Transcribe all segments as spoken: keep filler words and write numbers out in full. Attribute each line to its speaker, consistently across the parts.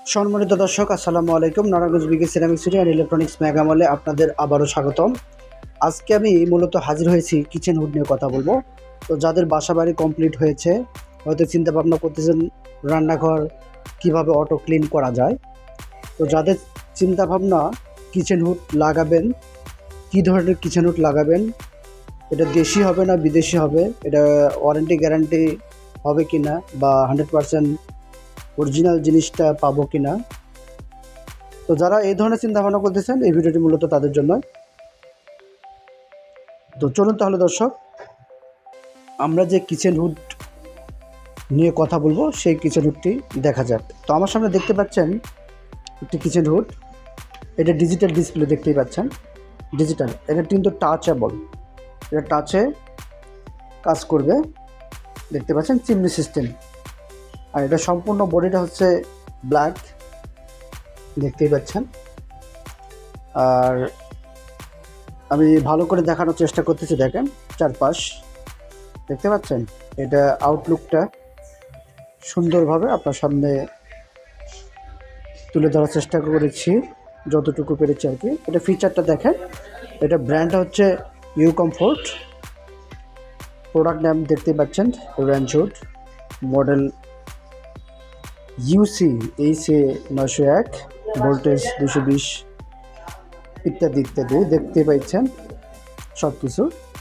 Speaker 1: সম্মানিত দর্শক, আসসালামু আলাইকুম। নারায়ণগঞ্জ বিগে ceramic city and electronics mega মলে আপনাদের আবারও স্বাগতম। আজকে আমি মূলত হাজির হয়েছি কিচেন হুড নিয়ে কথা বলবো। তো যাদের বাসা বাড়ি কমপ্লিট হয়েছে, হয়তো চিন্তা ভাবনা করতেছেন রান্নাঘর কিভাবে অটো ক্লিন করা যায়, তো যাদের চিন্তা ভাবনা কিচেন হুড লাগাবেন, কী ধরনের কিচেন হুড লাগাবেন, এটা দেশি হবে না বিদেশি হবে, এটা ওয়ারেন্টি গ্যারান্টি হবে কি না, বা হান্ড্রেড পারসেন্ট অরিজিনাল জিনিসটা পাবো কি না, তো যারা এই ধরনের চিন্তা ভাবনা করতেছেন এই ভিডিওটি মূলত তাদের জন্য। তো চলুন তাহলে দর্শক, আমরা যে কিচেন হুড নিয়ে কথা বলবো সেই কিচেন হুডটি দেখা যাক। তো আমার সামনে দেখতে পাচ্ছেন একটি কিচেন হুড, এটা ডিজিটাল ডিসপ্লে দেখতেই পাচ্ছেন, ডিজিটাল। এটা কিন্তু টাচেবল, এটা টাচে কাজ করবে, দেখতে পাচ্ছেন চিমনি সিস্টেম। আর এটা সম্পূর্ণ বডিটা হচ্ছে ব্ল্যাক, দেখতেই পাচ্ছেন। আর আমি ভালো করে দেখানোর চেষ্টা করতেছি, দেখেন চারপাশ দেখতে পাচ্ছেন। এটা আউটলুকটা সুন্দরভাবে আপনার সামনে তুলে ধরার চেষ্টা করেছি যতটুকু পেরেছি আর কি। এটা ফিচারটা দেখেন, এটা ব্র্যান্ড হচ্ছে ইউ কমফোর্ট, প্রোডাক্ট নাম দেখতে পাচ্ছেন range hood, model UC HA নয়শো এক, ভোল্টেজ দুশো বিশ ইত্যাদি ইত্যাদি দেখতে পাচ্ছেন সব কিছু।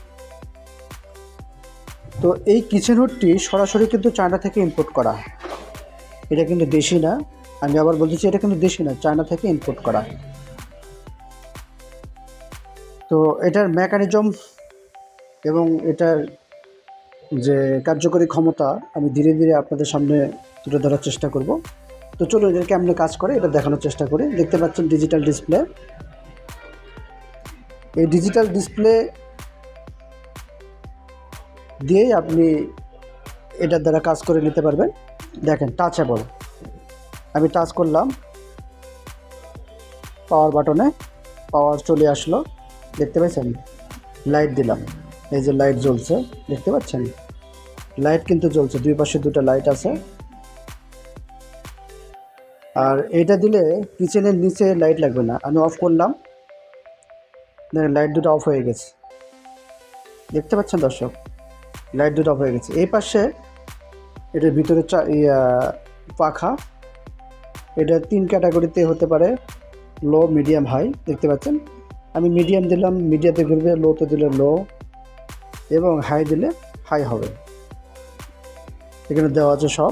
Speaker 1: তো এই কিচেন হুডটি সরাসরি কিন্তু চায়না থেকে ইম্পোর্ট করা, এটা কিন্তু দেশি না। আমি আবার বলতেছি, এটা কিন্তু দেশি না, চায়না থেকে ইম্পোর্ট করা। তো এটার মেকানিজম এবং এটার যে কার্যকরী ক্ষমতা আমি ধীরে ধীরে আপনাদের সামনে তুলে ধরার চেষ্টা করব। তো চলো এদের কেমনে কাজ করে এটা দেখানোর চেষ্টা করি। দেখতে পাচ্ছেন ডিজিটাল ডিসপ্লে, এই ডিজিটাল ডিসপ্লে দিয়েই আপনি এটার দ্বারা কাজ করে নিতে পারবেন। দেখেন টাচেবল, আমি টাচ করলাম পাওয়ার বাটনে, পাওয়ার চলে আসলো, দেখতে পাচ্ছেন। লাইট দিলাম, এই যে লাইট জ্বলছে, দেখতে পাচ্ছেন লাইট কিন্তু জ্বলছে, দুই পাশে দুটো লাইট আছে। আর এটা দিলে কিচেনের নিচে লাইট লাগবে না। আমি অফ করলাম, দেখেন লাইট দুটো অফ হয়ে গেছে, দেখতে পাচ্ছেন দর্শক, লাইট দুটো অফ হয়ে গেছে। এই পাশে এটার ভিতরে পাখা, এটা তিন ক্যাটাগরিতে হতে পারে, লো মিডিয়াম হাই, দেখতে পাচ্ছেন। আমি মিডিয়াম দিলাম, মিডিয়াতে ঘুরবে, লোতে দিলে লো, এবং হাই দিলে হাই হবে। এখানে দেওয়া আছে সব।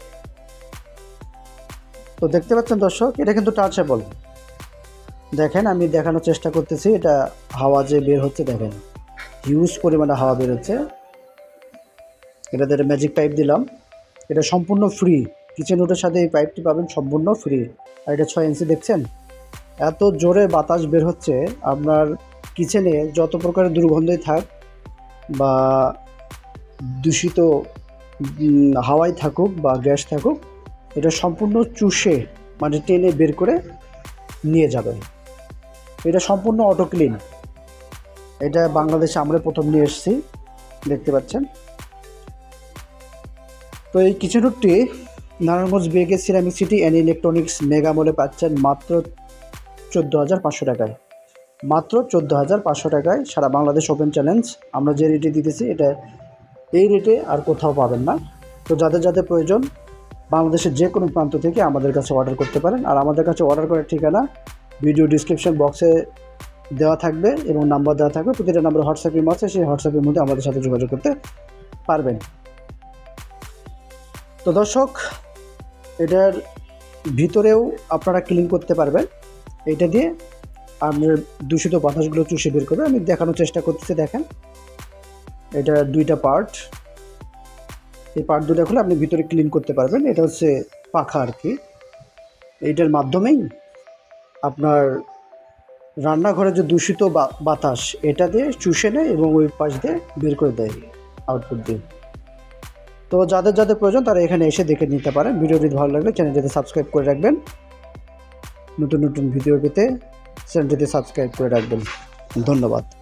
Speaker 1: তো দেখতে পাচ্ছেন দর্শক, এটা কিন্তু টাচেবল। দেখেন আমি দেখানোর চেষ্টা করতেছি, এটা হাওয়া যে বের হচ্ছে, দেখেন হিউজ পরিমাণে হাওয়া বের হচ্ছে। এটাতে ম্যাজিক পাইপ দিলাম, এটা সম্পূর্ণ ফ্রি, কিচেন হুডের সাথে এই পাইপটি পাবেন সম্পূর্ণ ফ্রি। আর এটা ছয় ইঞ্চি, দেখছেন এত জোরে বাতাস বের হচ্ছে। আপনার কিচেনে যত প্রকারের দুর্গন্ধই থাক বা দূষিত হাওয়াই থাকুক বা গ্যাস থাকুক, এটা সম্পূর্ণ চুষে মানে টেনে বের করে নিয়ে যাবে। এটা সম্পূর্ণ অটো ক্লিন, এটা বাংলাদেশে আমরা প্রথম নিয়ে এসেছি, দেখতে পাচ্ছেন। তো এই কিচেন হুডটি নারায়ণগঞ্জ বিগে ceramic city and electronics mega মলে পাচ্ছেন মাত্র চোদ্দো হাজার পাঁচশো টাকায়, মাত্র চোদ্দো হাজার পাঁচশো টাকায় সারা বাংলাদেশ ওপেন চ্যালেঞ্জ। আমরা যে রেটে দিতেছি এটা এই রেটে আর কোথাও পাবেন না। তো যাদের যাদের প্রয়োজন বাংলাদেশের যে কোনো প্রান্ত থেকে আমাদের কাছে অর্ডার করতে পারেন। আর আমাদের কাছে অর্ডার করার ঠিকানা ভিডিও ডিসক্রিপশন বক্সে দেওয়া থাকবে এবং নাম্বার দেওয়া থাকবে, প্রতিটা নাম্বার হোয়াটসঅ্যাপ ইমো আছে, সেই হোয়াটসঅ্যাপের মধ্যে আমাদের সাথে যোগাযোগ করতে পারবেন। তো দর্শক, এটার ভিতরেও আপনারা ক্লিন করতে পারবেন, এইটা দিয়ে আপনার দূষিত বাতাসগুলো চুষে বের করবে। আমি দেখানোর চেষ্টা করতেছি, দেখেন এটা দুইটা পার্ট, এই পার্ট দুটো খুলে আপনি ভিতরে ক্লিন করতে পারবেন। এটা হচ্ছে পাখা আর কি, এইটার মাধ্যমেই আপনার রান্নাঘরে যে দূষিত বাতাস এটা দিয়ে চুষে নেয় এবং ওই পাশ দিয়ে বের করে দেয় আউটপুট দিয়ে। তো যাদের যাদের প্রয়োজন তারা এখানে এসে দেখে নিতে পারেন। ভিডিওটি ভালো লাগলে চ্যানেলটিতে সাবস্ক্রাইব করে রাখবেন, নতুন নতুন ভিডিও পেতে চ্যানেলটিতে সাবস্ক্রাইব করে রাখবেন। ধন্যবাদ।